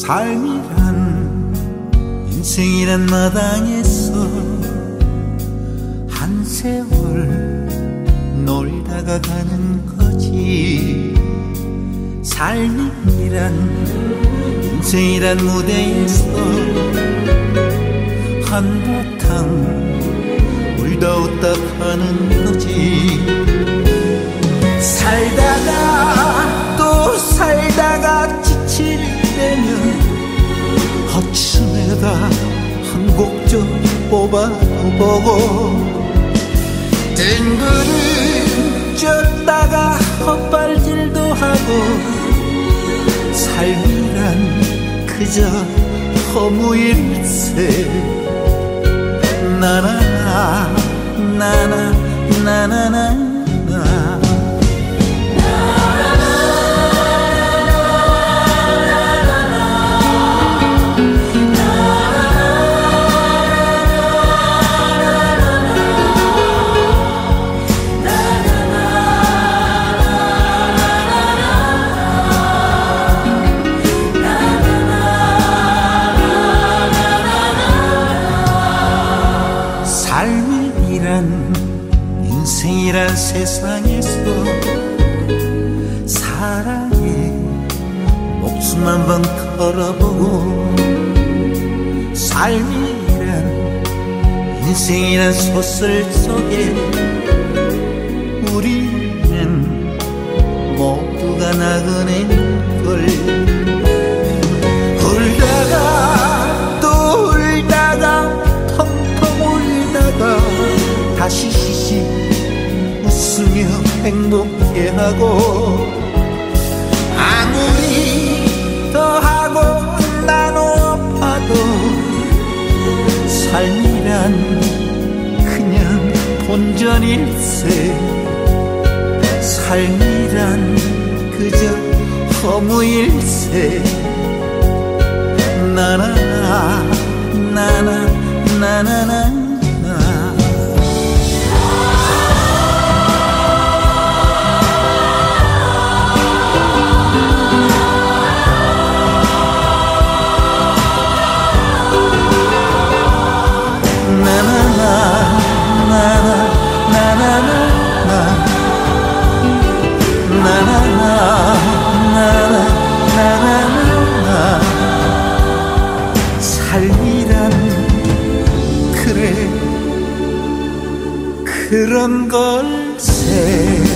삶이란 인생이란 마당에서 한 세월 놀다가 가는 거지. 삶이란 인생이란 무대에서 한바탕 울다 웃다 가는 거지. 살다가 또 살다가 지칠 때면 허춤에다 한 곡 좀 뽑아보고 뜬구름 쪘다가 헛발질도 하고 삶이란 그저 허무일세. 나나나 나나 나나나 인생이란 세상에서 사랑에 목숨 한번 걸어보고 삶이란 인생이란 소설 속에 우리는 모두가 나그네인걸. 울다가 또 울다가 펑펑 울다가 다시 쉬시 웃으며 행복해하고 아무리 더하고 나눠봐도 삶이란 그냥 본전일세. 삶이란 그저 허무일세. 나나나 나나 나나나 삶이란 그래 그런 걸세.